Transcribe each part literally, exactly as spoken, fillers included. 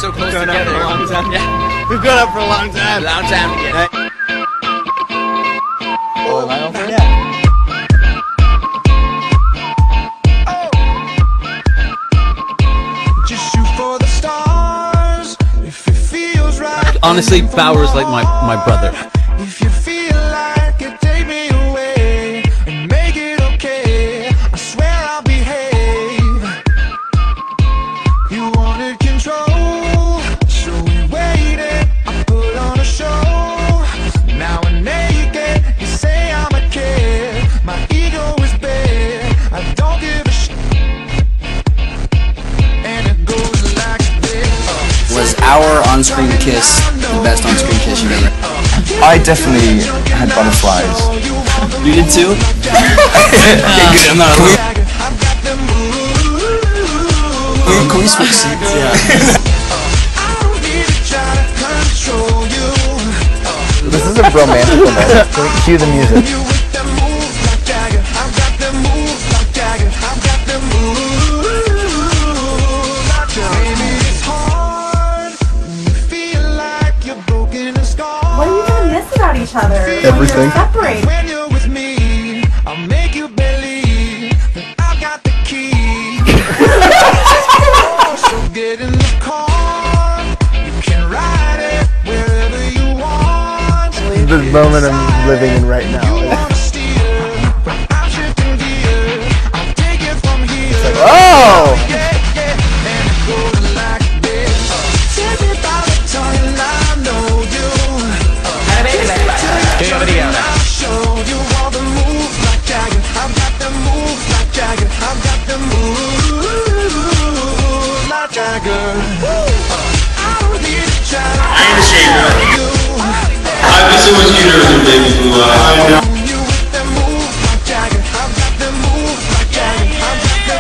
so close together. For a long time. Yeah. We've gone up for a long time. A long time. Yeah. Oh, am I over? Yeah. Honestly, Bauer's like my, my brother. If you feel like it, take me away and make it okay. I swear I'll behave. You wanted control, so we waited. I put on a show. Now we're naked. You say I'm a kid. My ego is big. I don't give a shit. And it goes like this. Was our on-screen kiss the best on-screen kiss you've ever had? I definitely had butterflies. You did too? Okay, good, I'm not alone. Can we, can we switch seats? Yeah. This is a romantic moment. Can we cue the music? What are you gonna miss about each other? Everything. Separate. When you're with me, I'll make you believe that I got the key. So get in the car, you can ride it wherever you want. The moment I'm living in right now. You wanna steer, I'm shifting gear. I'll take it from here. It's like, oh! Yeah, yeah, and it goes like this. Take me by the tongue and I know you. I'll show you all the moves like Jagger. I've got the moves like Jagger. I've got the moves like Jagger. I don't need a child. I ain't ashamed of it. I've been so much cuter with them baby blue eyes. You with the moves like Jagger. I've got the moves like Jagger. I've got the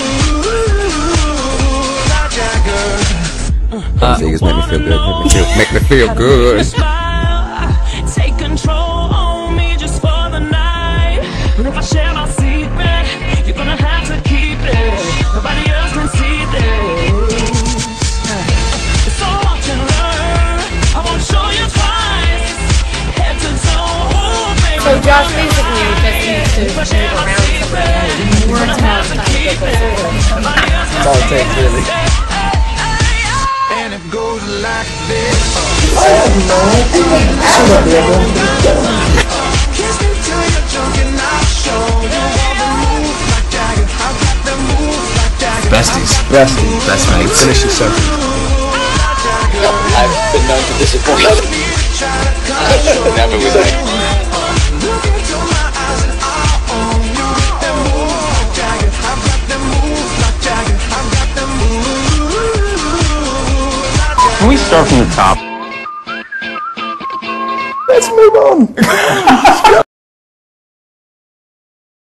moves like Jagger. Zegers make me feel good. Make me feel, make me feel good. Take control on me just for the night. If I share my secret, you're gonna have to keep it. Nobody else can see this. It's so watch and learn. I won't show you twice. Head to toe, baby. So Josh basically just needs to move around somewhere and work out time to get this over. That's all it takes, really. And it goes like this. I have no idea. Kiss me till you're drunk and I'll show you all the moves like Jagger. I've got the moves like Jagger. Besties. Bestie. Best mates. Finish your circle. I've been known to disappoint. Never with me. Look into my eyes and I'll own you with the moves like Jagger. I've got the moves like Jagger. I've got the moves like Jagger. Can we start from the top? Let's move on. Let's go.